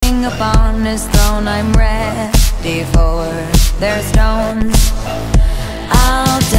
king upon his throne. I'm ready for their stones. I'll